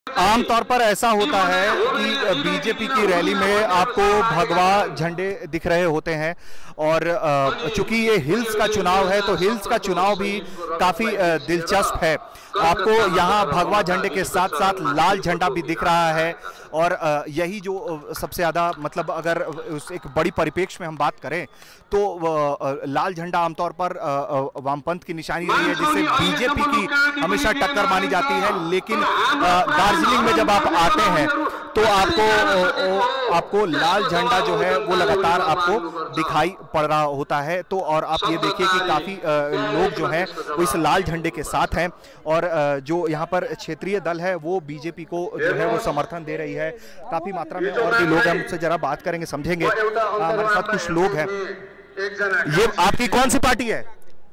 आमतौर पर ऐसा होता है कि बीजेपी की रैली में आपको भगवा झंडे दिख रहे होते हैं और चूंकि ये हिल्स का चुनाव है तो हिल्स का चुनाव भी काफ़ी दिलचस्प है। आपको यहाँ भगवा झंडे के साथ साथ लाल झंडा भी दिख रहा है और यही जो सबसे ज़्यादा मतलब अगर उस एक बड़ी परिप्रेक्ष्य में हम बात करें तो लाल झंडा आमतौर पर वामपंथ की निशानी रही है जिससे बीजेपी की हमेशा टक्कर मानी जाती है। लेकिन दार्जिलिंग में जब आप आते हैं तो आपको लाल झंडा जो है वो लगातार आपको दिखाई पड़ रहा होता है। तो और आप ये देखिए कि काफ़ी लोग जो हैं वो इस लाल झंडे के साथ हैं और जो यहाँ पर क्षेत्रीय दल है वो बीजेपी को जो है वो समर्थन दे रही है काफ़ी मात्रा में। और भी लोग हैं, मुझसे जरा बात करेंगे, समझेंगे। हमारे साथ कुछ लोग हैं। ये आपकी कौन सी पार्टी है?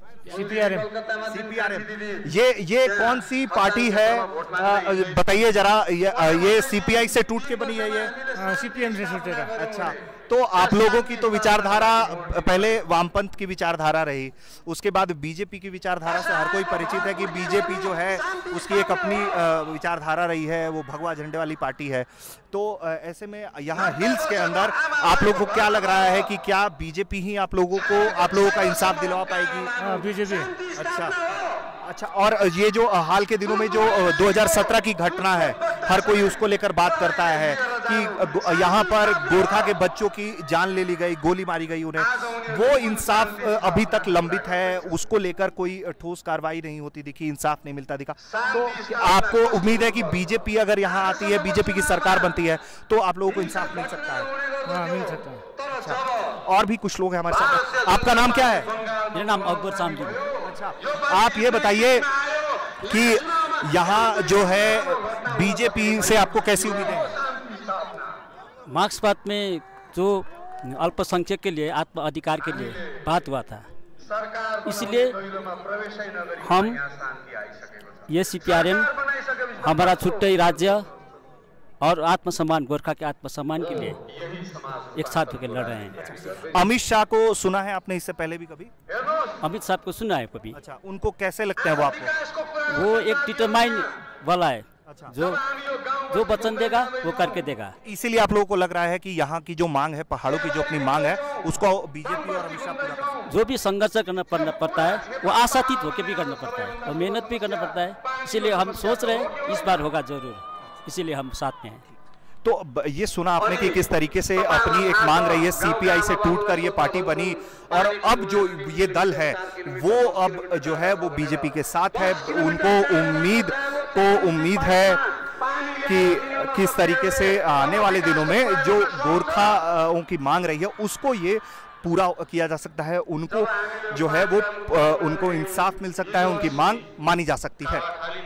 सीपीआरएम। ये कौन सी पार्टी है बताइए जरा। ये सीपीआई से टूट के बनी है? ये सीपीएम से टूटेगा। अच्छा, तो आप लोगों की तो विचारधारा पहले वामपंथ की विचारधारा रही, उसके बाद बीजेपी की विचारधारा से हर कोई परिचित है कि बीजेपी जो है उसकी एक अपनी विचारधारा रही है, वो भगवा झंडे वाली पार्टी है। तो ऐसे में यहाँ हिल्स के अंदर आप लोगों को क्या लग रहा है कि क्या बीजेपी ही आप लोगों का इंसाफ दिलवा पाएगी? बीजेपी। अच्छा, और ये जो हाल के दिनों में जो 2017 की घटना है, हर कोई उसको लेकर बात करता है कि यहाँ पर गोरखा के बच्चों की जान ले ली गई, गोली मारी गई उन्हें, वो इंसाफ अभी तक लंबित है, उसको लेकर कोई ठोस कार्रवाई नहीं होती दिखी, इंसाफ नहीं मिलता दिखा। तो आपको उम्मीद है कि बीजेपी अगर यहाँ आती है, बीजेपी की सरकार बनती है तो आप लोगों को इंसाफ मिल सकता है? हाँ, मिल सकता है। अच्छा, और भी कुछ लोग हैं हमारे साथ। आपका नाम क्या है? मेरा नाम अकबर सामजी। अच्छा, आप ये बताइए कि यहाँ जो है बीजेपी से आपको कैसी उम्मीदें हैं? मार्क्सवाद में जो अल्पसंख्यक के लिए आत्म अधिकार के लिए बात हुआ था, इसलिए हम ये सीपीआरएम हमारा छुट्टै राज्य और आत्मसम्मान, गोरखा के आत्मसम्मान के लिए एक साथ होकर लड़ रहे हैं। अमित शाह को सुना है आपने इससे पहले भी कभी? अमित शाह को सुना है कभी। अच्छा, उनको कैसे लगते हैं वो आपको? वो एक डिटरमाइन वाला है। अच्छा, जो वचन देगा वो करके देगा। इसीलिए आप लोगों को लग रहा है कि यहाँ की जो मांग है, पहाड़ों की जो अपनी मांग है, उसको बीजेपी और अमित शाह पूरा करते हैं। जो भी संघर्ष करना पड़ता है वो आशातीत होकर भी करना पड़ता है और मेहनत भी करना पड़ता है। इसीलिए हम सोच रहे हैं इस बार होगा जरूर, इसीलिए हम साथ में हैं। तो ये सुना आपने कि किस तरीके से अपनी एक मांग रही है, सीपीआई से टूटकर ये पार्टी बनी और अब जो ये दल है वो अब जो है वो बीजेपी के साथ है। उनको उम्मीद है कि किस तरीके से आने वाले दिनों में जो गोरखाओं की मांग रही है उसको ये पूरा किया जा सकता है, उनको जो है वो उनको इंसाफ मिल सकता है, उनकी मांग मानी जा सकती है।